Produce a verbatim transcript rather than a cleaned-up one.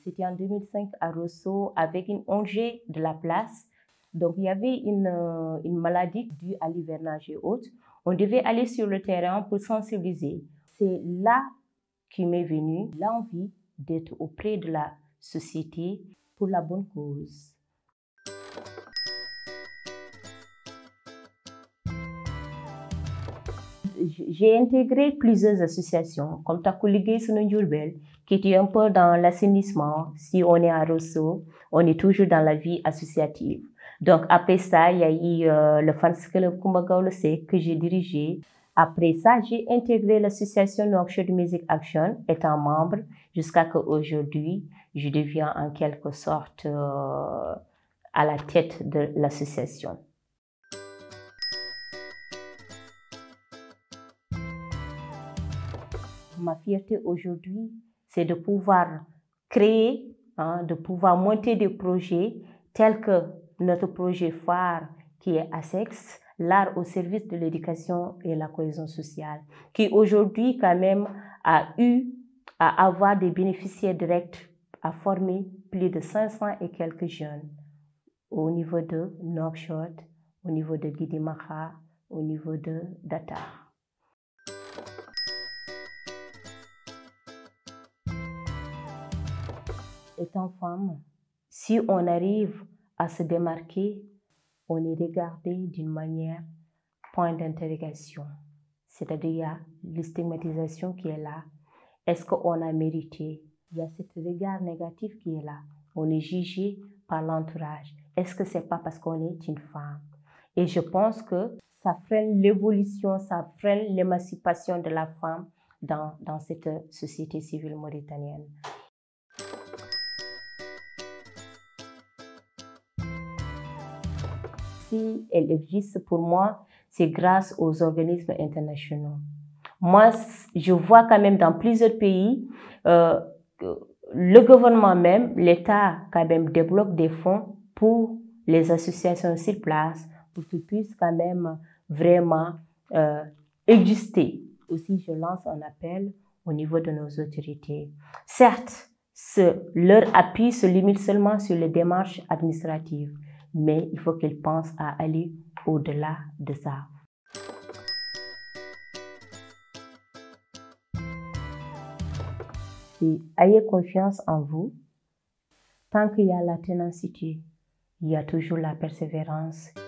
C'était en deux mille cinq à Rosso avec une O N G de la place. Donc, il y avait une, euh, une maladie due à l'hivernage et autres. On devait aller sur le terrain pour sensibiliser. C'est là qui m'est venue l'envie d'être auprès de la société pour la bonne cause. J'ai intégré plusieurs associations, comme Takku Liggéey Sunu Njurbel, qui était un peu dans l'assainissement. Si on est à Rosso, on est toujours dans la vie associative. Donc, après ça, il y a eu euh, le Fans Club Coumba Gawlo Seck que j'ai dirigé. Après ça, j'ai intégré l'association Nouakchott Music Action, étant membre, jusqu'à qu'aujourd'hui, je deviens en quelque sorte euh, à la tête de l'association. Ma fierté aujourd'hui, c'est de pouvoir créer, hein, de pouvoir monter des projets tels que notre projet phare qui est ASEX, l'art au service de l'éducation et la cohésion sociale, qui aujourd'hui quand même a eu à avoir des bénéficiaires directs, à former plus de cinq cents et quelques jeunes au niveau de Nouakchott, au niveau de Guidimaha, au niveau de Datar. Étant femme, si on arrive à se démarquer, on est regardé d'une manière point d'interrogation. C'est-à-dire il y a la stigmatisation qui est là. Est-ce qu'on a mérité? Il y a ce regard négatif qui est là. On est jugé par l'entourage. Est-ce que c'est pas parce qu'on est une femme? Et je pense que ça freine l'évolution, ça freine l'émancipation de la femme dans, dans cette société civile mauritanienne. Si elle existe pour moi, c'est grâce aux organismes internationaux. Moi, je vois quand même dans plusieurs pays, euh, le gouvernement même, l'État quand même débloque des fonds pour les associations sur place, pour qu'ils puissent quand même vraiment euh, exister. Aussi, je lance un appel au niveau de nos autorités. Certes, ce, leur appui se limite seulement sur les démarches administratives, mais il faut qu'ils pensent à aller au-delà de ça. Si, ayez confiance en vous. Tant qu'il y a la ténacité, il y a toujours la persévérance